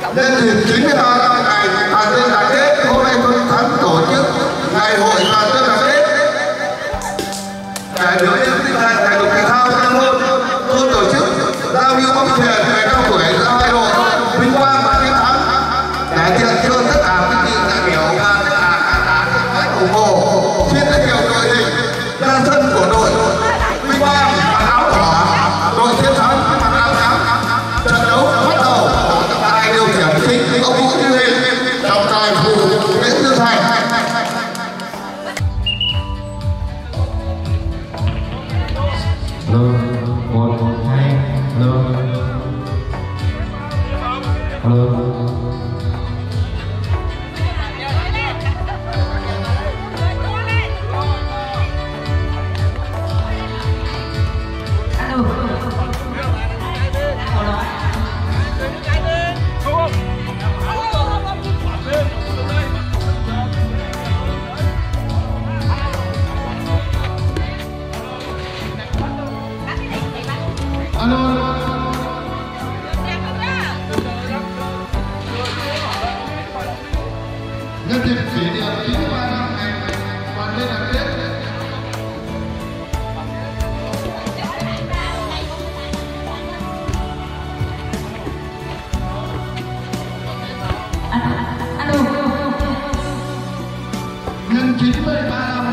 Nhân dịp 93 năm ngày toàn dân đoàn kết, hôm nay Thôn Thắng tổ chức ngày hội toàn dân đoàn kết. Để biểu hiện tinh thần thể dục thể thao trong thôn, thôn tổ chức giao lưu bóng chuyền người cao tuổi giữa hai đội vinh quang và chiến thắng, để tiện cho tất cả các vị đại biểu và tất cả các khách ủng hộ. Xin giới thiệu đội hình ra sân của đội vinh quang mặc áo đỏ, đội chiến thắng mặc áo trắng. Trận đấu bắt đầu. Ai điều khiển chính ông Vũ Duy Linh, trọng tài phụ Nguyễn Tư Thành. Hello, 1, 2, hello. Hello. Nhân dịp kỷ niệm 93 năm ngày toàn dân đoàn kết. Nhân 93 năm.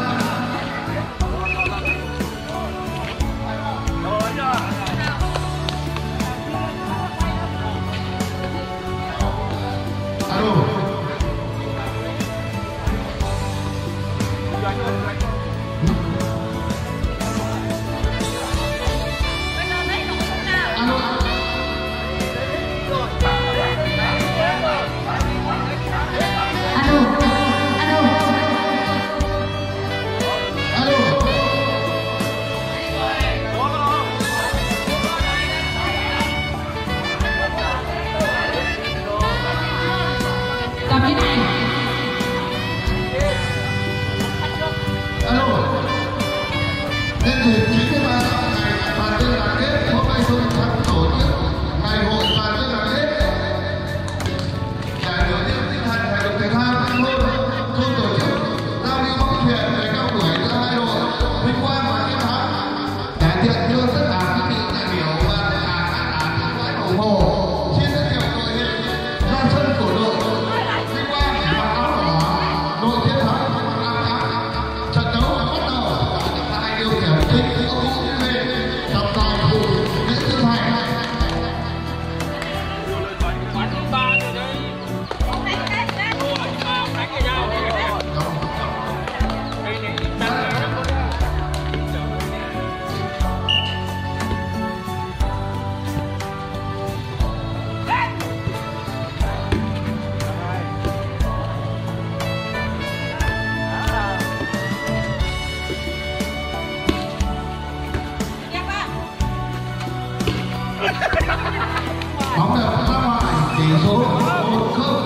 Bóng được ra ngoài, tỷ số 1-0.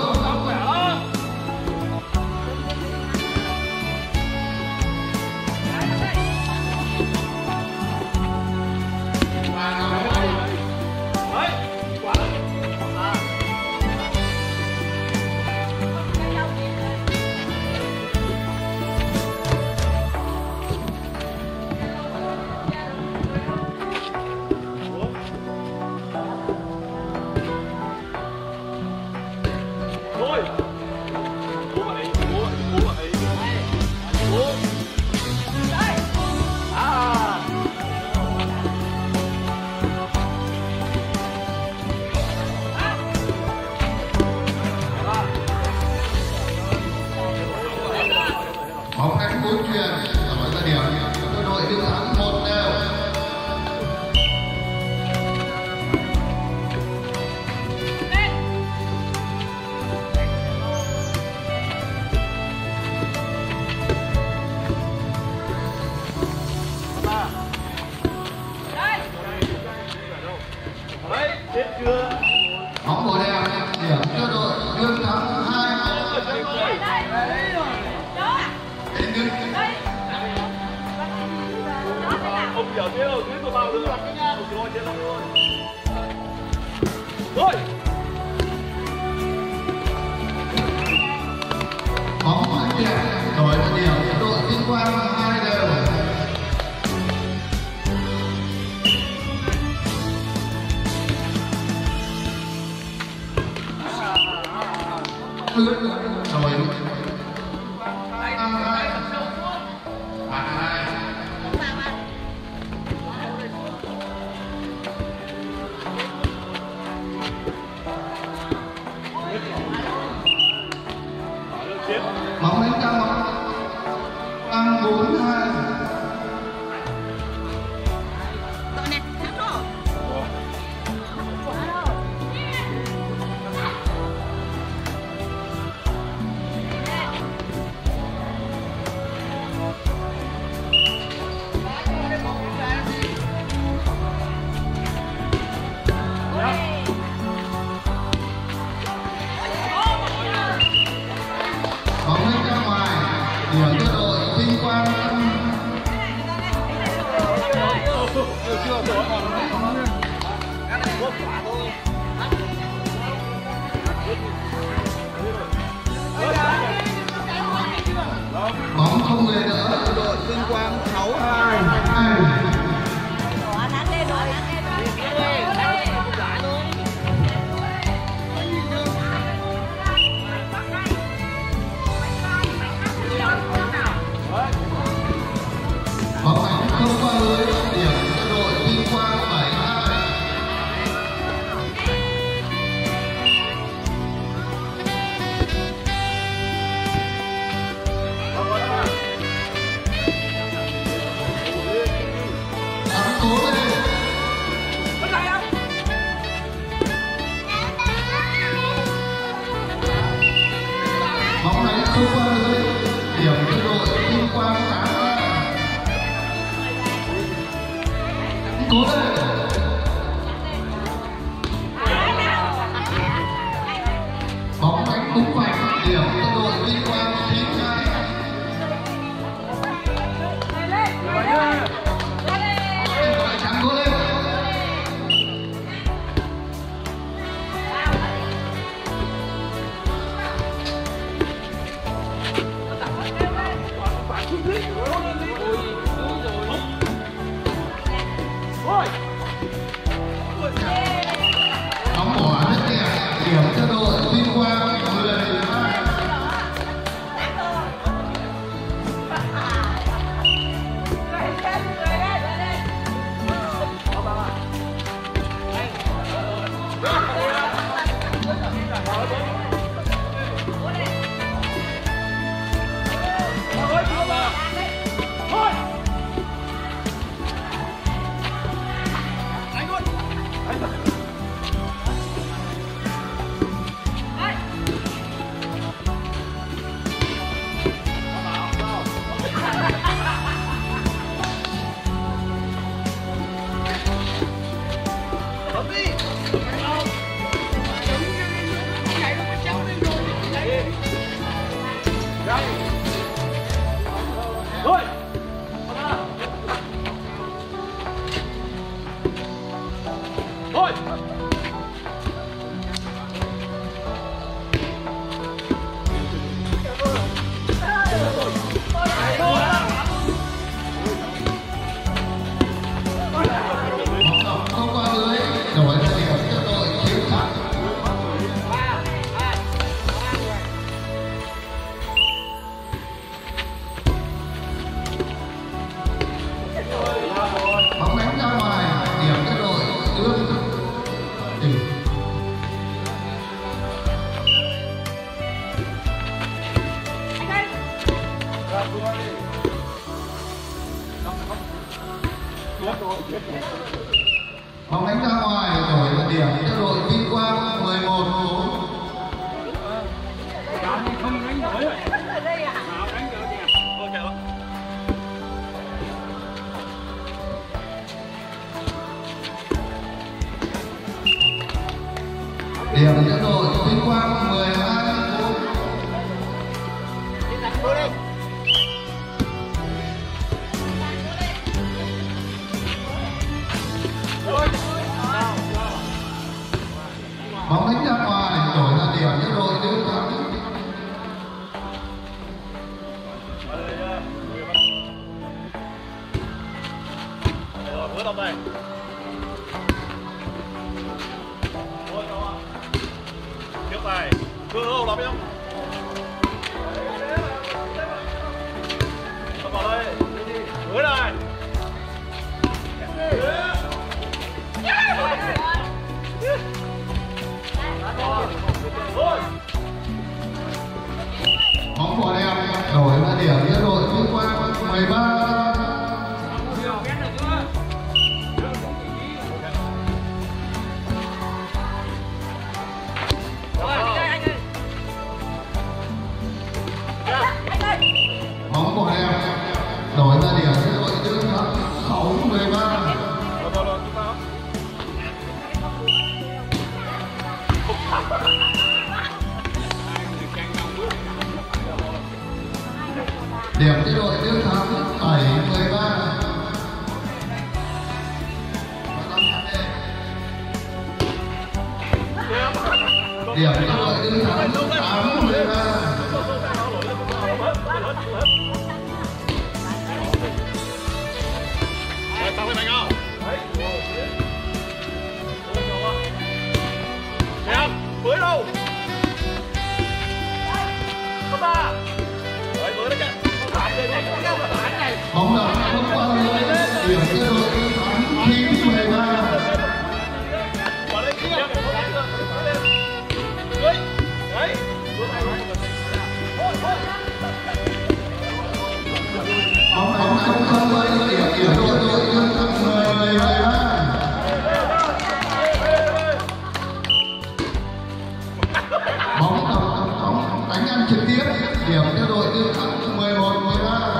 Bóng đánh cuối chuyền và mở ra điểm cho đội đứng thắng 1-0. Bóng màu đen điểm cho đội đứng thắng 2. Ông hiểu thế rồi, tuyến của bao giờ rồi, trên luôn. Rồi. lướt rồi bóng đánh căng tăng 4-2. Bóng đánh ra ngoài, điểm cho đội Vinh Quang. Bóng không người đỡ cho đội Vinh Quang 6-2. Bóng đánh không qua lưới, điểm cho đội Vinh Quang 7-2. Thắng cố lên. Bóng đánh không qua lưới, điểm cho đội Vinh Quang 8-2. Cố lên. Bóng đánh đúng vạch, điểm cho đội Vinh Quang 9-2. Đội trắng cố lên. Bóng bỏ rất đẹp, điểm cho đội Vinh Quang 12. Không qua lưới, đổi ra điểm cho đội Chiến Thắng. Bóng đánh ra ngoài, điểm cho đội Lương Tỉnh. Bóng đánh ra ngoài, đổi là điểm cho đội Vinh Quang 11-4. Không đánh nổi rồi. Nào đánh được kìa. Ok. Điểm cho đội Vinh Quang 12-4. Bóng đánh ra ngoài, đổi ra điểm cho đội Chiến Thắng. Hứa đồng này. Tiếp này. Cưa hô lắm không? Điểm cho đội Đức Thắng 7-13. Điểm cho đội Đức Thắng 8-13. Tao với mày không? Đẹp, bưởi đâu? Không ba. Rồi bưởi đó chứ. Bóng đá không qua lưới. Điểm cho đội Đức Thắng 9-13. Bỏ lên kia. Đấy. Đấy. Bóng đá không qua lưới. Điểm cho đội Đức Thắng 10-13. Bóng đánh ăn trực tiếp. Điểm cho đội Đức Thắng 11-13.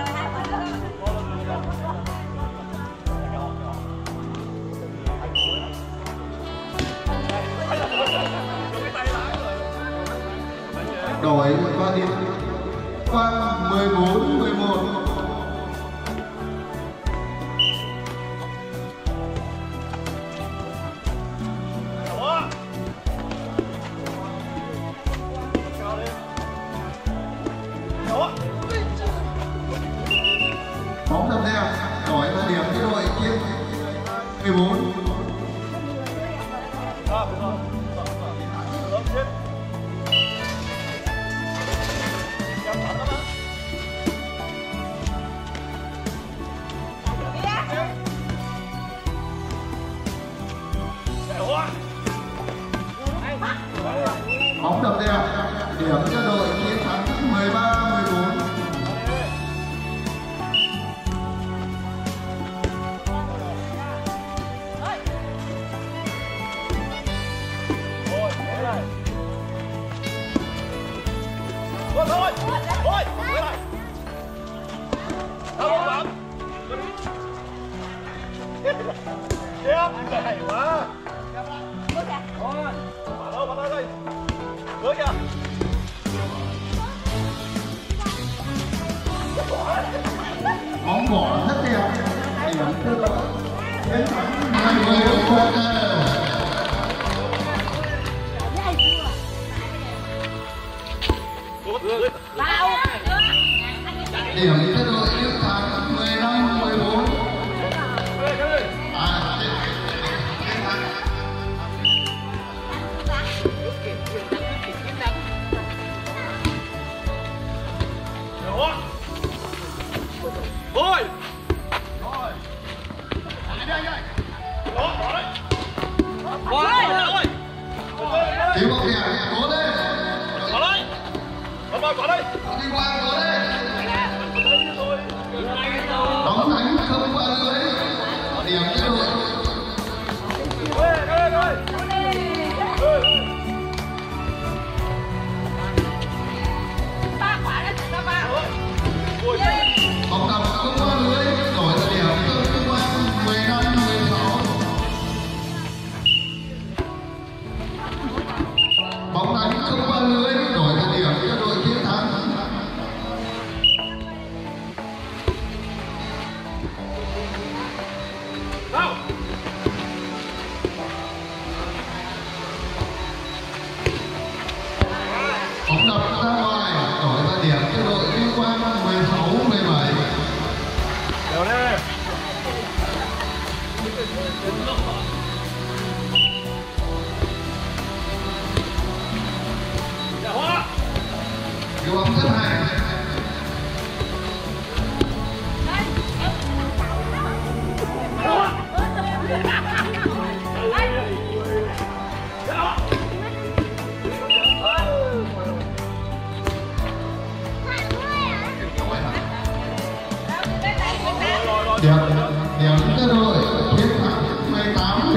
Đổi qua điểm qua 14-11. Bóng đập đẹp, đổi qua điểm cho đội Chiến 14. Bóng đập đẹp, điểm cho đội Chiến thắng 13-14. Thôi, thôi, quay lại. Đâu không? Đẹp, hay quá. Thôi, vào đâu đây. Bước kìa. Bóng bỏ rất đẹp, điểm cho đội Chiến thắng 20-14. Điểm cho đội Đức Thắng 15-14. Thôi. Thôi. Đi anh ơi. Đó, đó đấy. Thôi. Cứu bóng đẹp, cố lên. Quả đây. Quả đây. Đi qua cố lên. Bóng đánh không qua lưới. Điểm cho đội. Bóng đập không qua lưới, đổi ra điểm cho Tuyên Quang 15-16. Bóng đánh không qua lưới, đổi ra điểm cho đội Chiến thắng. Đâu? Bóng đập ra ngoài, đổi ra điểm cho đội Tuyên Quang 16-17. Đều đi. Cứu bóng rất hay. Điểm cho đội Chiến thắng 18.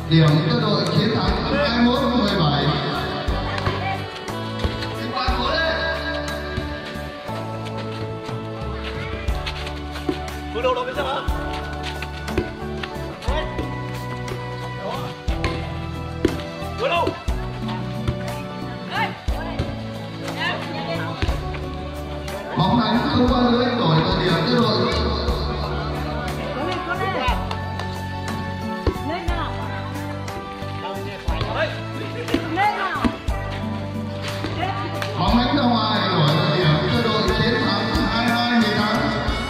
điểm cho đội chiến thắng 21-17. Vinh Quang cố lên. Bước đầu bên hả? Bước đầu. Bóng đánh không qua lưới, đổi vào điểm cho đội. Bóng đánh ra ngoài, đổi vào điểm cho đội chiến thắng 22-18.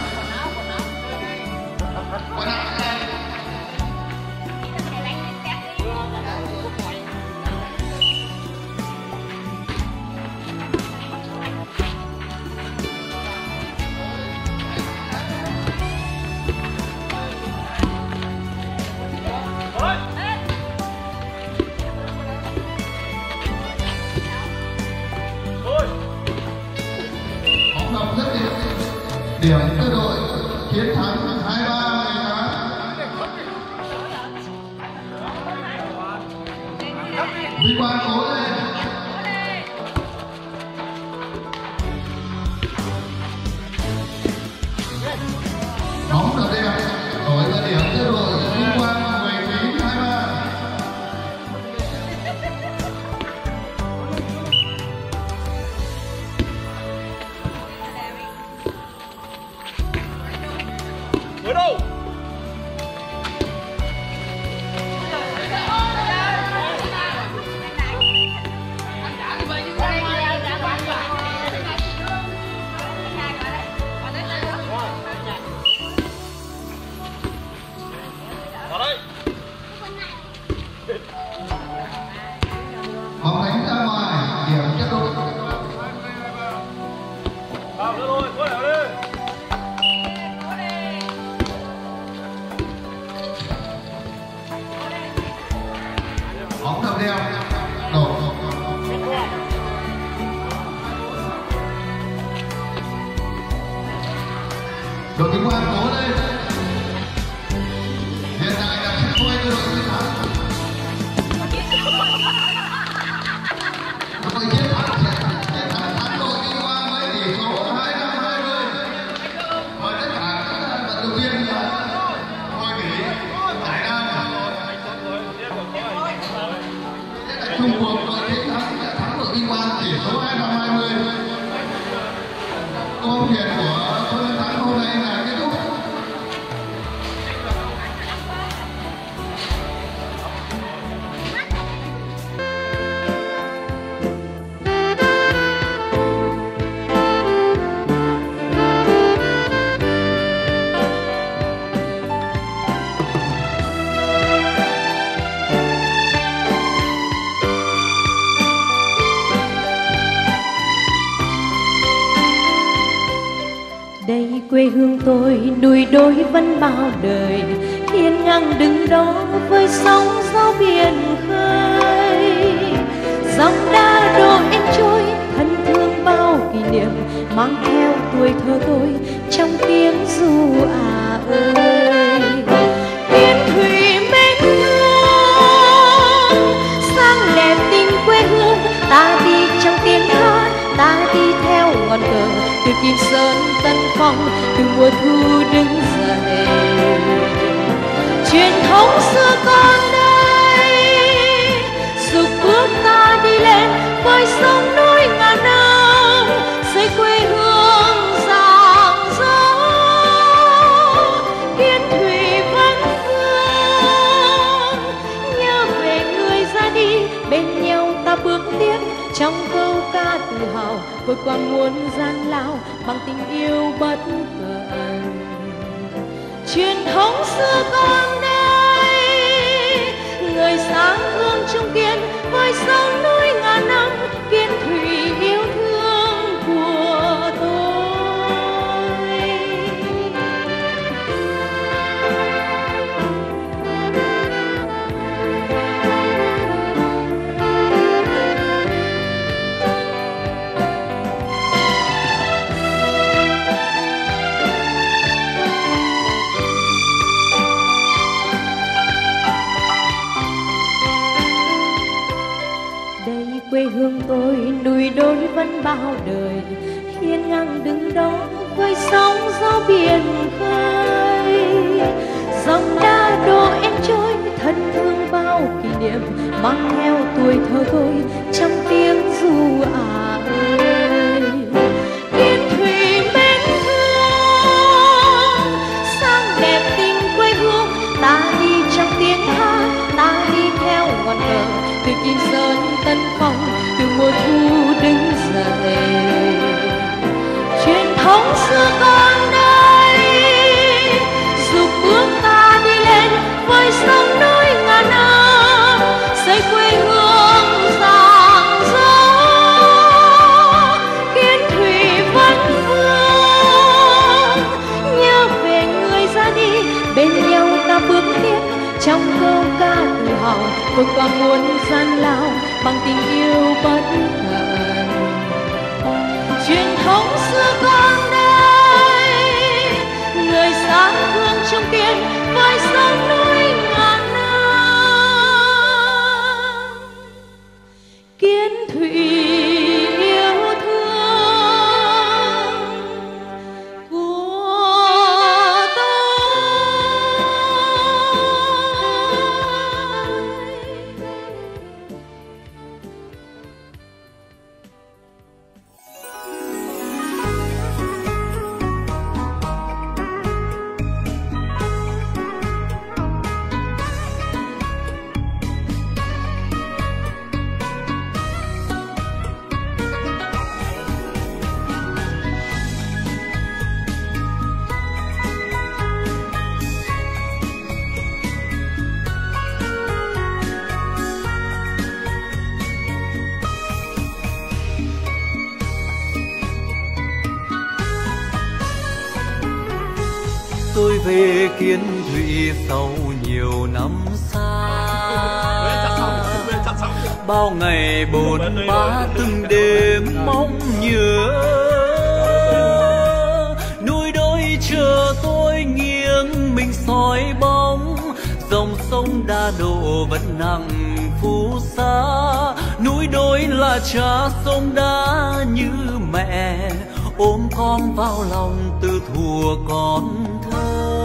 Bóng đập rất điểm, điểm cho đội chiến thắng 23-18. Vinh Quang cố lên. Bóng đập đẹp, đổi ra điểm cho đội Vinh Quang 19-23. Bước đầu. Bóng đánh ra ngoài, điểm cho đội. Vào nữa thôi, quay lại đi. Bóng đập đẹp, đổ. Đội Vinh Quang cố lên. Hiện tại là sân quay cho đội chiến thắng. Đội chiến thắng thắng đội Vinh Quang với tỷ số 25-20. Mời tất cả các vận động viên thôi nghỉ giải lao. Trung cuộc đội chiến thắng đã thắng đội Vinh Quang tỷ số 25-20. Công việc của Phương Thắng hôm nay là kết thúc. Đây quê hương tôi núi đồi vẫn bao đời, hiên ngang đứng đó với sóng gió biển khơi. Dòng đa đổ em trôi thân thương bao kỷ niệm, mang theo tuổi thơ tôi trong tiếng ru ơi. Yên thủy mến thương sang đẹp tình quê hương, ta đi trong tiếng hát, ta đi theo ngọn cờ từ Kim Sơn Tân Phong, từ mùa thu đứng dậy. Truyền thống xưa còn đây, dục bước ta đi lên với sông núi ngàn năm, xây quê hương rạng rỡ. Yên thủy vẫn vương, nhớ về người ra đi, bên nhau ta bước tiếp trong câu ca tự hào, vượt qua muôn gian lao bằng tình yêu bất tận. Truyền thống xưa còn đây, người sáng gương trung kiên với sông núi ngàn năm, kiên thủy yêu thương của tôi. người đôi vẫn bao đời hiên ngang đứng đó với sóng gió biển khơi. Dòng đá đổ em trôi thân thương bao kỷ niệm mang theo tuổi thơ tôi trong tiếng ru ơi. Kiên thủy mến thương sang đẹp tình quê hương, ta đi trong tiếng hát, ta đi theo ngọn cờ từ Kim Sơn Tân Phong, từ mùa thu đứng dậy. Truyền thống xưa còn đây giúp bước ta đi lên với sông núi ngàn năm, xây quê hương rạng rỡ. Kiên thủy vẫn vương nhớ về người ra đi, bên nhau ta bước tiếp trong câu ca tự hào, vượt qua muôn gian lao bằng tình yêu bất tận. Truyền thống xưa còn đây, người sáng hương trong kiên với sông núi ngàn năm. Kiên thủy yêu thương của tôi. Tôi về Kiến Thụy sau nhiều năm xa, bao ngày bồn ba từng đêm mong nhớ. Núi đôi chờ tôi nghiêng mình soi bóng, dòng sông Đa Độ vẫn nặng phù sa. Núi đôi là cha sông Đa như mẹ, ôm con vào lòng từ thuở con thơ.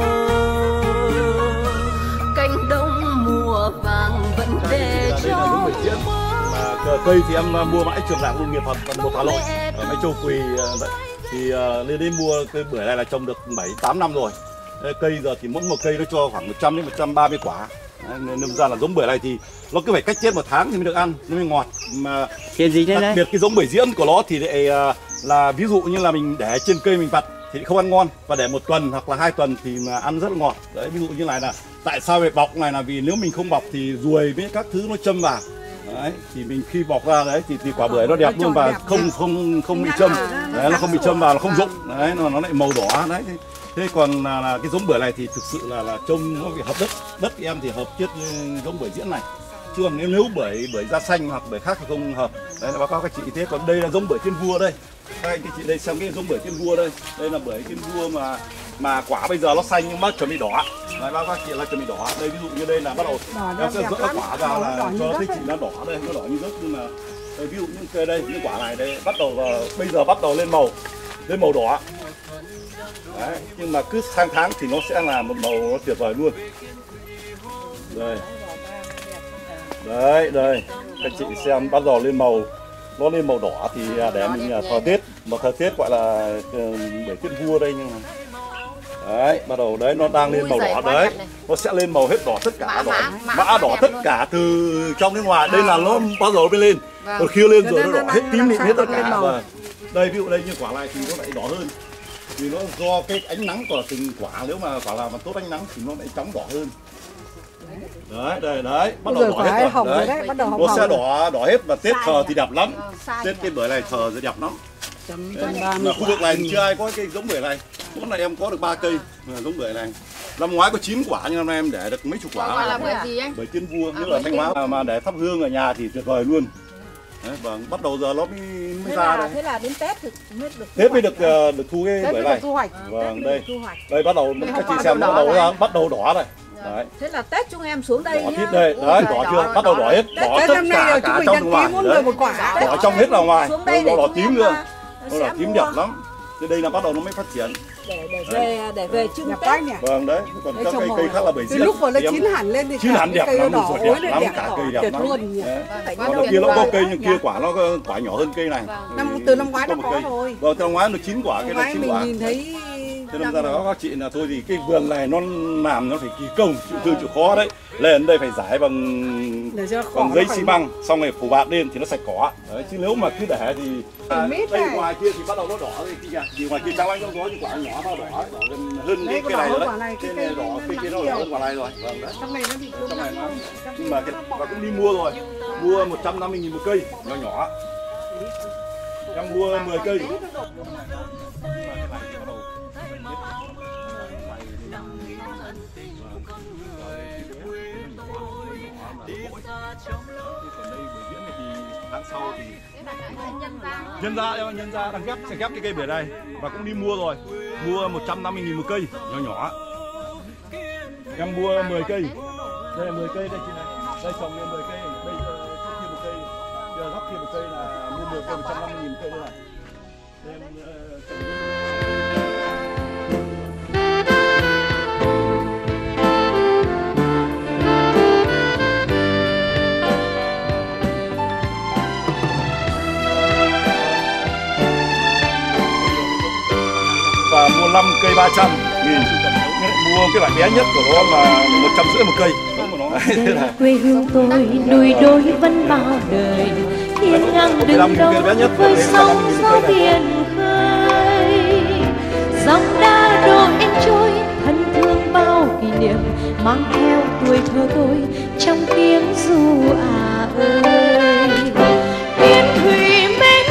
Cánh đồng mùa vàng vẫn về cho cây thì em mua mãi Trường Làng Nông nghiệp Hợp một Hà Nội ở Mai Châu Quỳ thì lên đến mua cây bưởi này là trồng được 7-8 năm rồi. Cây giờ thì mỗi một cây nó cho khoảng 100 đến 130 quả. Nên ra là giống bưởi này thì nó cứ phải cách chết 1 tháng thì mới được ăn, nó mới ngọt. Mà đặc biệt cái giống bưởi diễn của nó thì lại là ví dụ như là mình để trên cây mình vặt thì không ăn ngon, và để 1 tuần hoặc là 2 tuần thì mà ăn rất là ngọt. Đấy, ví dụ như này là tại sao phải bọc này là vì nếu mình không bọc thì ruồi với các thứ nó châm vào. Đấy, thì mình khi bọc ra đấy thì quả bưởi nó đẹp luôn và không bị châm. Đấy, nó không bị châm vào, nó không rụng. Đấy, nó lại màu đỏ đấy. Thế còn là cái giống bưởi này thì thực sự là trông nó bị hợp đất. Đất của em thì hợp chết giống bưởi diễn này. Chứ còn nếu bưởi da xanh hoặc bưởi khác thì không hợp. Đấy là báo cáo các chị. Thế còn đây là giống bưởi Thiên Vua đây. Các anh chị đây xem cái giống bưởi Thiên Vua đây. Đây là bưởi Thiên Vua mà quả bây giờ nó xanh nhưng mà chuẩn bị đỏ. Đấy, báo cáo các chị là chuẩn bị đỏ. Đây ví dụ như đây là bắt đầu em sẽ dỡ quả vào là cho thấy chị nó đỏ đây, nó đỏ như rớt. Nhưng mà đây, ví dụ những cây đây, những quả này đây bắt đầu bây giờ bắt đầu lên màu đỏ. Đấy, nhưng mà cứ sang tháng thì nó sẽ là một màu nó tuyệt vời luôn. Đây các chị xem bắt đầu lên màu, nó lên màu đỏ thì để mình thờ Tết, mà thờ Tết gọi là bưởi Thiên Vua đây. Nhưng mà đấy bắt đầu đấy nó đang lên màu đỏ đấy, nó sẽ lên màu hết đỏ tất cả, mã đỏ tất cả từ trong đến ngoài. Đây là nó bắt đầu bên lên, còn khi lên rồi nó đỏ hết tím hết tất cả. Và đây ví dụ đây như quả này thì nó lại đỏ hơn, vì nó do cái ánh nắng của từng quả, nếu mà quả nào mà tốt ánh nắng thì nó lại chóng đỏ hơn. Đấy bắt đầu đỏ hết rồi. Đấy, nó sẽ đỏ hết và Tết thờ thì đẹp lắm. Tết cái bưởi này thờ thì đẹp lắm. Mà khu vực này chưa ai có cái giống bưởi này. Hôm nay em có được 3 cây giống bưởi này. Năm ngoái có 9 quả nhưng năm nay em để được mấy chục quả. Gọi là bưởi gì anh? Bưởi Thiên Vua, như là Thanh Hóa mà để thắp hương ở nhà thì tuyệt vời luôn. Đấy, và bắt đầu giờ nó mới ra đây. Thế là đến Tết thì Tết mới được thu cái bưởi này. Vâng, đây bắt đầu các chị xem nó bắt đầu đỏ rồi. Đấy. Thế là Tết chúng em xuống đây Bỏ nhá. thít đây, đấy, bỏ chưa? Bắt đầu bỏ hết, bỏ tất cả trong ngoài. Bỏ trong hết vào ngoài. Đỏ tím nữa. Đỏ tím đẹp lắm. Thế đây là bắt đầu nó mới phát triển. Để về trưng Tết nhỉ. Vâng đấy, còn các cây khác là bưởi diễn. Lúc mà nó chín hẳn lên thì chín hẳn đẹp lắm, ruột đẹp lắm, cả cây đẹp lắm. Còn kia nó có cây nhưng kia quả nó quả nhỏ hơn cây này. Từ năm ngoái nó có rồi. Vâng, từ năm ngoái nó chín quả, cái này chín quả. Mình nhìn thấy. Thế nên ra đó các chị là thôi thì cái vườn này nó làm nó phải kỳ công, chịu thương chịu khó đấy. Lên đây phải rải bằng giấy xi măng, xong rồi phủ bạt lên thì nó sạch cỏ. Đấy, chứ nếu mà cứ để thì đây ngoài kia thì bắt đầu nó đỏ thì ngoài kia trắng lanh nó có những quả nhỏ nó đỏ hơn cái này rồi đấy. Cái này đỏ, cái kia nó đỏ hơn quả này rồi. Vâng đấy. Trong này nó nhưng mà và cũng đi mua rồi. Mua 150.000 một cây, nhỏ nhỏ. Em mua 10 cây. Tháng sau thì nhân ra đang ghép sẽ ghép cái cây bưởi này và cũng đi mua rồi, mua 150.000 một cây nhỏ nhỏ. Em mua 10 cây, đây là 10 cây đây chị này, đây trồng lên 10 cây, đây góc kia một cây, giờ góc kia một cây là mua 10 cây 150.000 một cây đây này. Và mua 5 cây 300.000, mua cái loại bé nhất của nó là 150 một cây. Quê hương tôi núi đồi vẫn bao đời, hiên ngang đứng đó với sóng gió biển khơi. Dòng đa đô em trôi, thân thương bao kỷ niệm mang theo tuổi thơ tôi trong tiếng ru ơi. Yên thủy mênh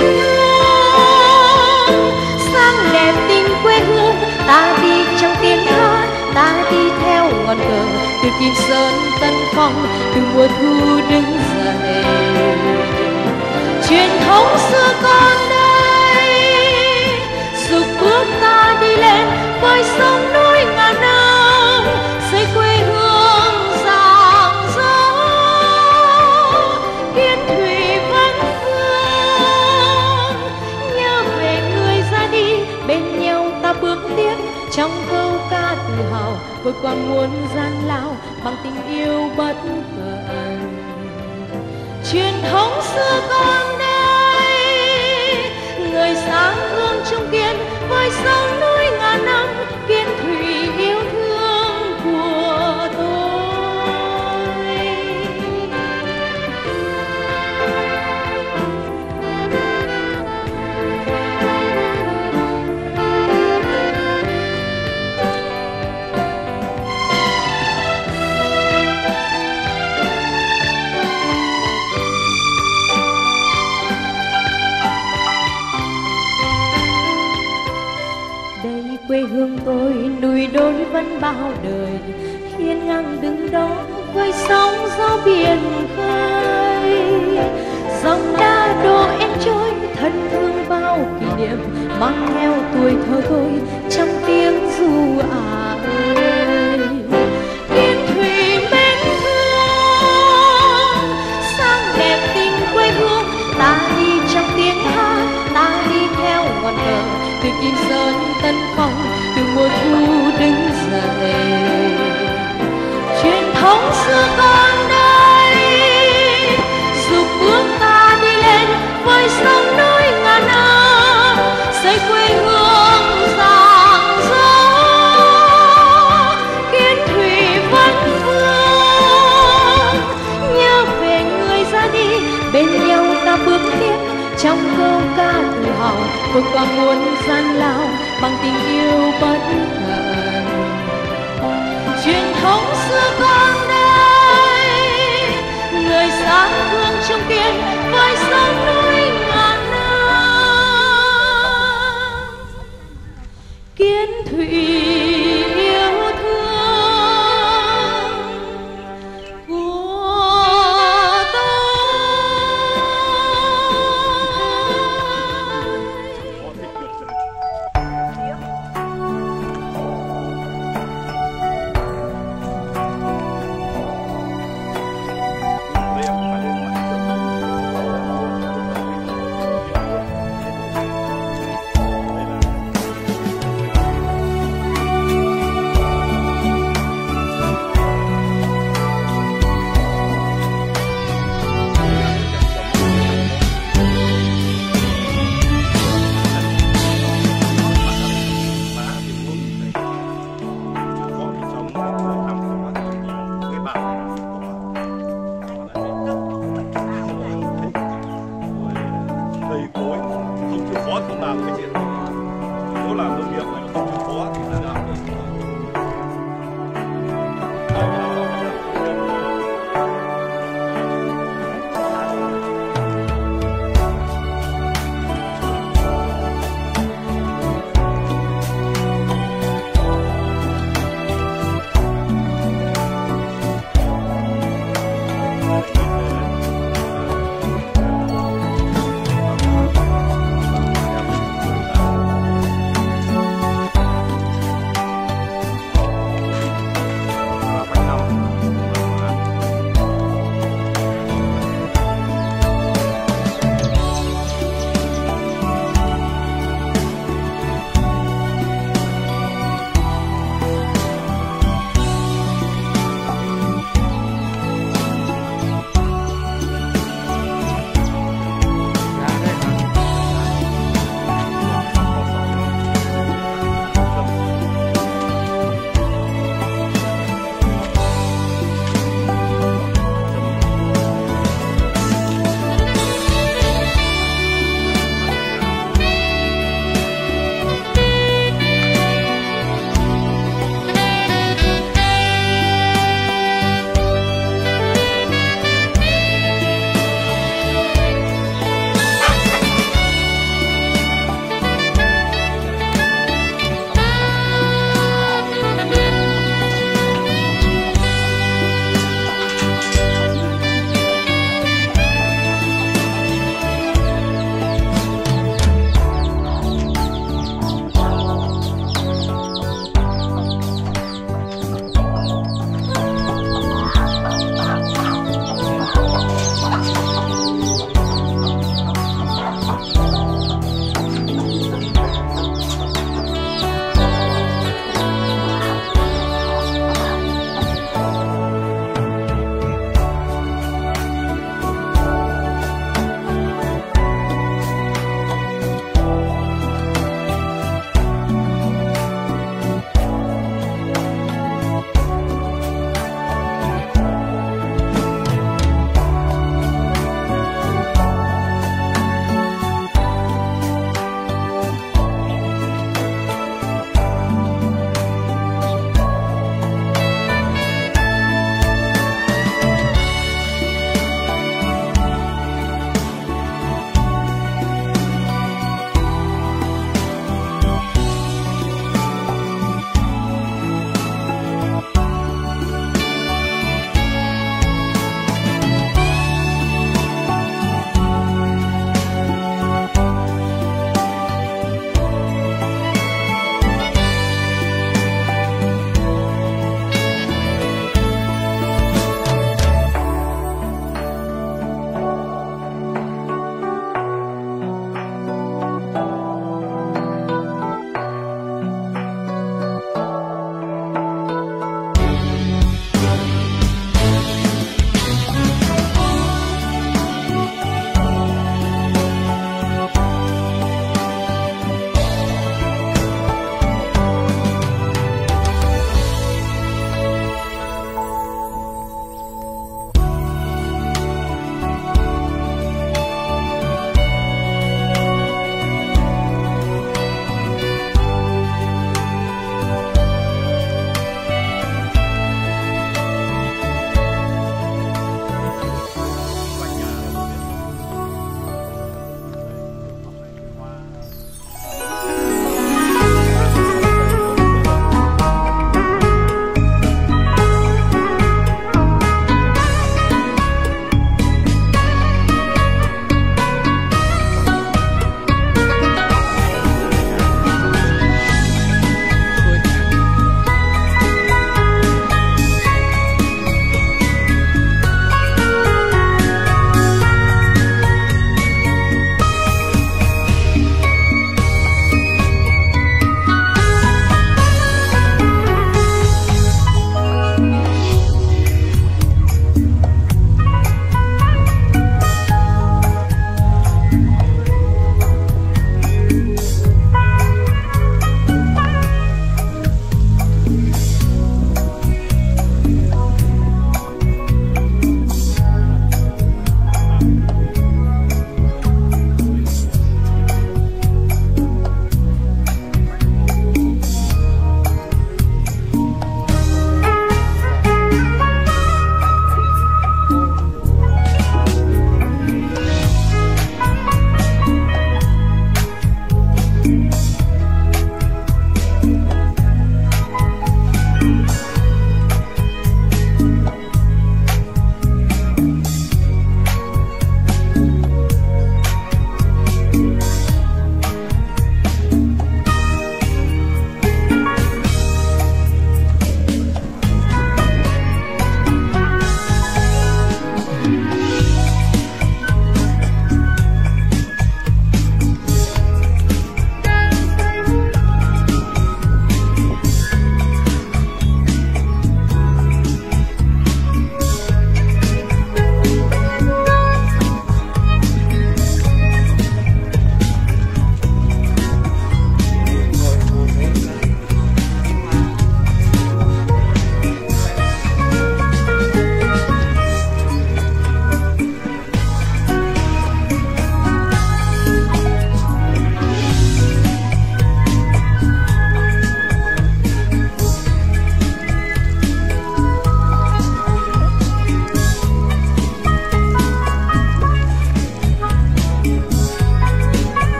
mông, sang đẹp tình quê hương, ta đi trong tiếng hát, ta đi theo ngọn cờ từ Kim Sơn Tân Phong, từ mùa thu đứng dậy. Truyền thống xưa còn đây, dục bước ta đi lên với sông núi ngàn năm, xây quê hương rạng rỡ. Kiến thủy vẫn vương, nhớ về người ra đi, bên nhau ta bước tiếp trong câu ca tự hào, vượt qua muôn gian lao bằng tình yêu bất tận. Truyền thống xưa còn đây, người sáng gương trung kiên với sông núi ngàn năm, Kiến thủy yêu thương của tôi. Quê hương tôi núi đồi vẫn bao đời, hiên ngang đứng đó với sóng gió biển khơi. Dòng đa đô em trôi, thân thương bao kỷ niệm mang theo tuổi thơ tôi trong tiếng ru ơi. Kiến thủy mênh thương, sang đẹp tình quê hương, ta đi trong tiếng hát, ta đi theo ngọn cờ từ Kim Sơn Tân Phong, từ mùa thu đứng dậy. Truyền thống xưa còn đây, dục bước ta đi lên với sông núi ngàn năm, xây quê hương rạng rỡ. Kiến thủy vẫn vương, nhớ về người ra đi, bên nhau ta bước tiếp trong câu ca tự hào, vượt qua muôn gian lao bằng tình yêu bất tận. Truyền thống xưa còn đây, người sáng gương trung kiên với sông núi ngàn năm, Kiến thủy yêu thương của tôi. làm cái chuyện nếu làm nông nghiệp này không chịu khó thì là làm được.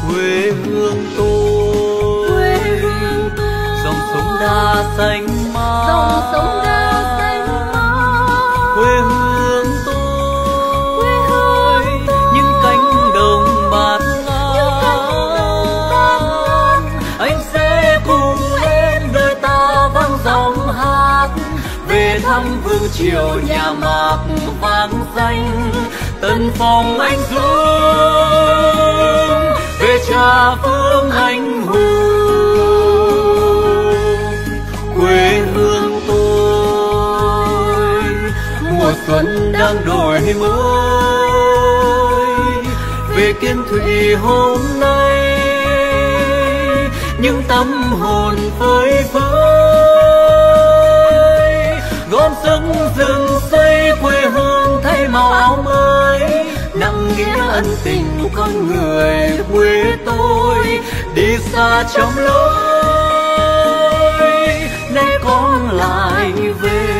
quê hương tôi, dòng sông Đa xanh mát, quê hương tôi, những cánh đồng bạt ngàn, anh sẽ cùng lên đời ta vang dòng hát về thăm vương triều nhà Mạc vang danh, Tân Phong anh dũng về cha phương anh hùng. Quê hương tôi mùa xuân đang đổi mới, về Kiến Thụy hôm nay những tâm hồn phơi phới, gom sức rừng xây quê hương thay màu áo mới, nặng nghĩa ân tình con người quê tôi đi xa trong lối, nay con lại về.